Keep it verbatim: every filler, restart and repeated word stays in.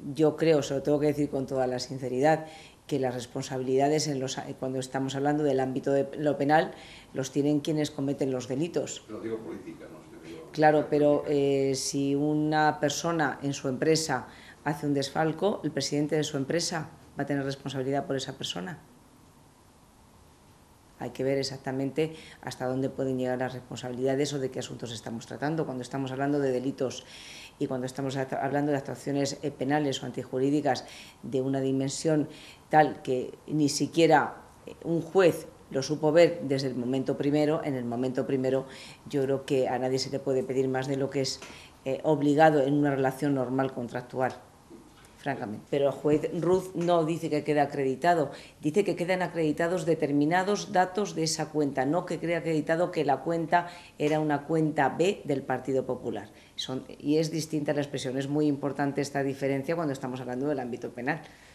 yo creo, se lo tengo que decir con toda la sinceridad, que las responsabilidades en los, cuando estamos hablando del ámbito de lo penal los tienen quienes cometen los delitos. Lo digo política, ¿no? Digo, claro, pero eh, si una persona en su empresa hace un desfalco, el presidente de su empresa va a tener responsabilidad por esa persona. Hay que ver exactamente hasta dónde pueden llegar las responsabilidades o de qué asuntos estamos tratando. Cuando estamos hablando de delitos y cuando estamos hablando de actuaciones penales o antijurídicas de una dimensión tal que ni siquiera un juez lo supo ver desde el momento primero, en el momento primero yo creo que a nadie se le puede pedir más de lo que es eh, obligado en una relación normal contractual. Francamente. Pero el juez Ruz no dice que queda acreditado, dice que quedan acreditados determinados datos de esa cuenta, no que quede acreditado que la cuenta era una cuenta B del Partido Popular. Son, y es distinta la expresión, es muy importante esta diferencia cuando estamos hablando del ámbito penal.